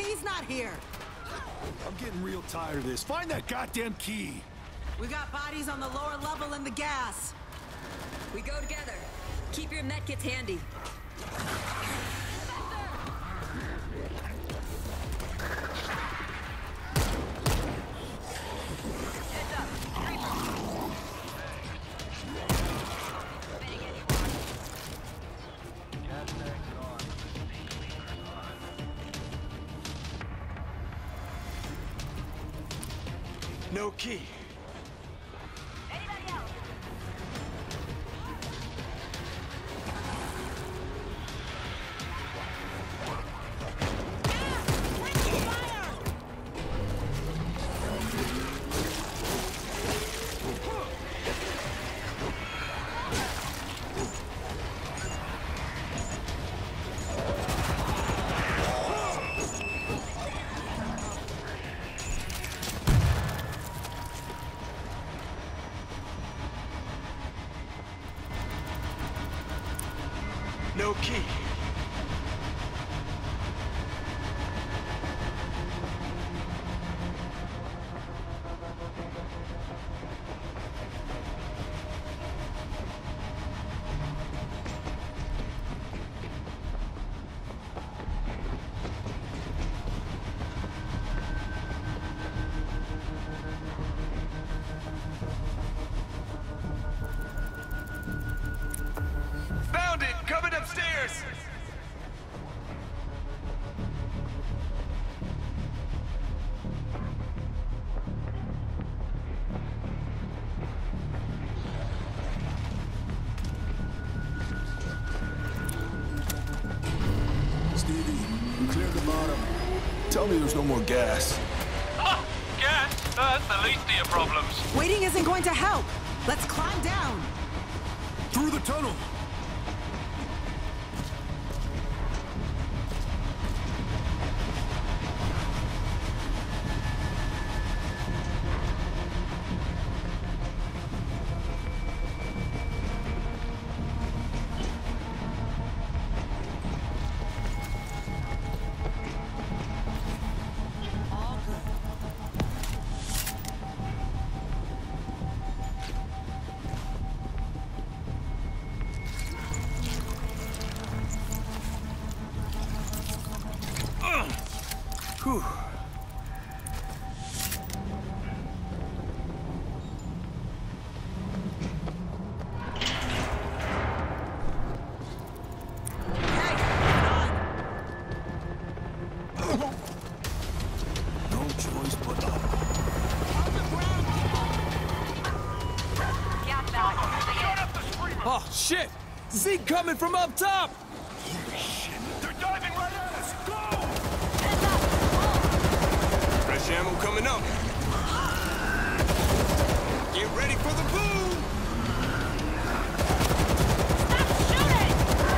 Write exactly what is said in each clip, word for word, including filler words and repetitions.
Z's not here. I'm getting real tired of this. Find that goddamn key. We got bodies on the lower level in the gas. We go together. Keep your medkits handy. No key. Anybody else? No key. Found it! Coming upstairs! Stevie, you cleared the bottom. Tell me there's no more gas. Ah, gas? That's the least of your problems. Waiting isn't going to help. Let's climb down. Through the tunnel. Whew. No choice but up. Gas bag. Oh, shit! Zeke coming from up top! Holy shit. They're diving right at us. Go! Fresh ammo coming up. Get ready for the boom! Stop shooting!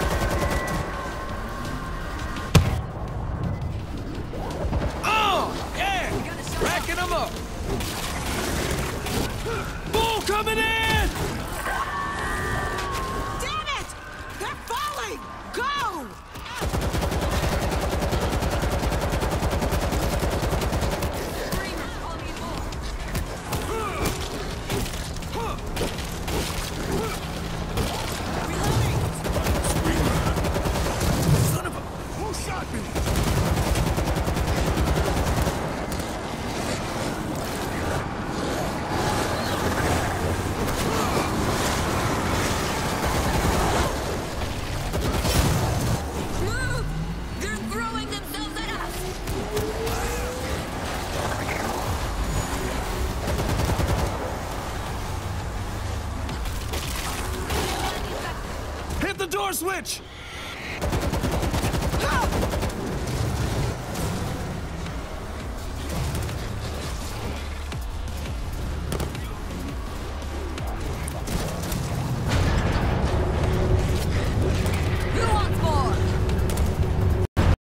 Oh, yeah! Racking them up! Bull coming in! Damn it! They're falling! Go! Son of a... Who shot me? Move! They're throwing themselves at us! Hit the door switch!